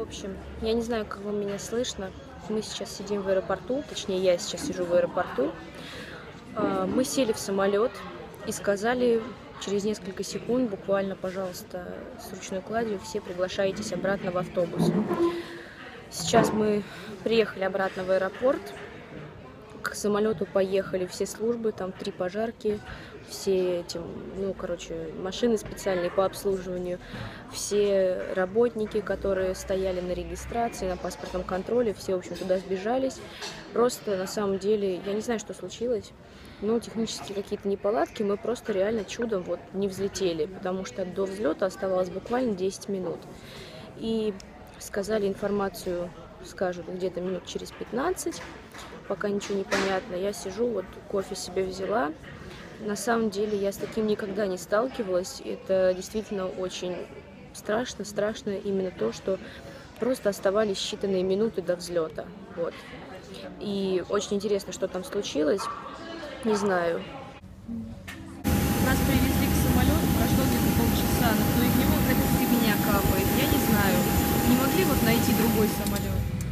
общем, я не знаю, как вам меня слышно. Мы сейчас сидим в аэропорту, точнее, я сейчас сижу в аэропорту. Мы сели в самолет и сказали через несколько секунд, буквально, пожалуйста, с ручной кладью, все приглашаетесь обратно в автобус. Сейчас мы приехали обратно в аэропорт. К самолету поехали все службы, там 3 пожарки, все эти, машины специальные по обслуживанию, все работники, которые стояли на регистрации, на паспортном контроле, все, в общем, туда сбежались. Просто, на самом деле, я не знаю, что случилось, но технические какие-то неполадки, мы просто реально чудом вот не взлетели, потому что до взлета оставалось буквально 10 минут. И сказали, информацию скажут где-то минут через 15, пока ничего не понятно. Я сижу, вот кофе себе взяла. На самом деле я с таким никогда не сталкивалась. Это действительно очень страшно именно то, что просто оставались считанные минуты до взлета. Вот. И очень интересно, что там случилось. Не знаю. Нас привезли к самолету, прошло где-то полчаса, но из него какая-то фигня капает, я не знаю. Не могли вот найти другой самолет?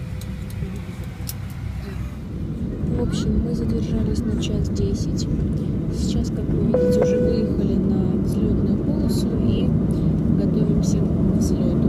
В общем, мы задержались на 1:10. Сейчас, как вы видите, уже выехали на взлетную полосу и готовимся к взлету.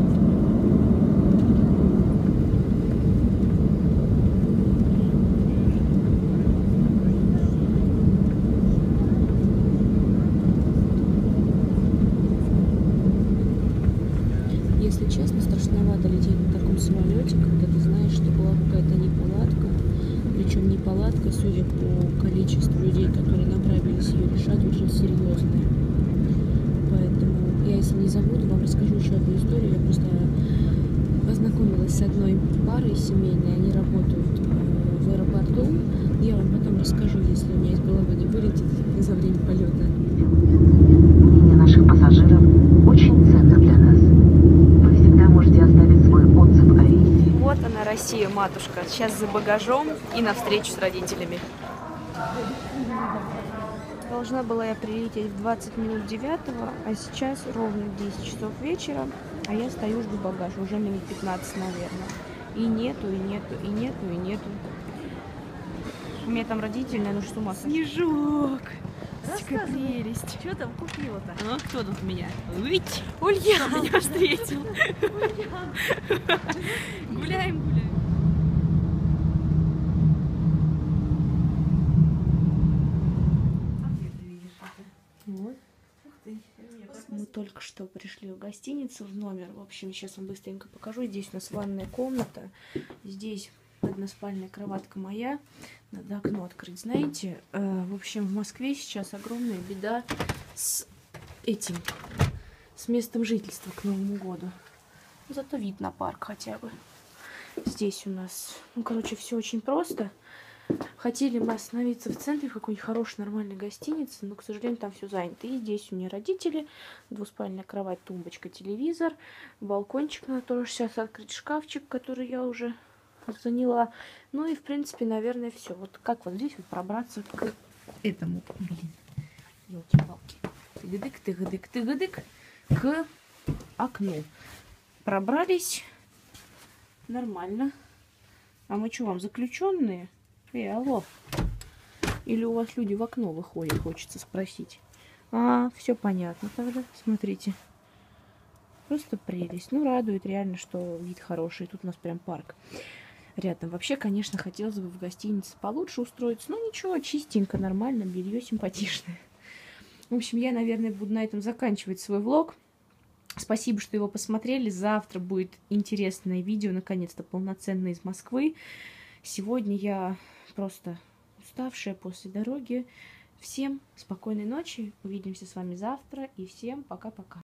Если честно, страшновато лететь на таком самолете, когда ты знаешь, что была какая-то неполадка. Причем неполадка, судя по количеству людей, которые направились ее решать, очень серьезная. Поэтому я, если не забуду, вам расскажу еще одну историю. Я просто познакомилась с одной парой семейной, они работают в аэропорту. Я вам потом расскажу, если у меня из головы не вылетит за время полета. Мнение наших пассажиров очень ценно для нас. Вы всегда можете оставить свой отзыв о рейсе. Вот она, Россия, матушка. Сейчас за багажом и на встречу с родителями. Должна была я прилететь в 20 минут 9, а сейчас ровно 10 часов вечера, а я стою, жду багаж, уже минут 15, наверное. И нету. У меня там родители, наверное, с ума сошли. Снежок! Какая прелесть! Что там купила-то? А кто тут меня? Ульяна меня встретил. Гуляем. Вот. Мы только что пришли в гостиницу, в номер. В общем, сейчас вам быстренько покажу. Здесь у нас ванная комната. Здесь односпальная кроватка моя. Надо окно открыть, знаете. В общем, в Москве сейчас огромная беда с этим, с местом жительства к Новому году. Зато вид на парк хотя бы. Здесь у нас, все очень просто. Хотели мы остановиться в центре в какой-нибудь хорошей, нормальной гостинице, но, к сожалению, там все занято. И здесь у меня родители, двуспальная кровать, тумбочка, телевизор, балкончик, надо тоже сейчас открыть, шкафчик, который я уже заняла. Ну и, в принципе, наверное, все. Вот как вот здесь вот пробраться к этому, елки-палки, тыгадык, к окну. Пробрались нормально. А мы что, вам заключенные? Алло. Или у вас люди в окно выходят, хочется спросить. Все понятно тогда. Смотрите. Просто прелесть. Ну, радует реально, что вид хороший. Тут у нас прям парк рядом. Вообще, конечно, хотелось бы в гостинице получше устроиться. Но ничего, чистенько, нормально, белье симпатичное. В общем, я, наверное, буду на этом заканчивать свой влог. Спасибо, что его посмотрели. Завтра будет интересное видео, наконец-то полноценное из Москвы. Сегодня я просто уставшая после дороги. Всем спокойной ночи. Увидимся с вами завтра. И всем пока-пока.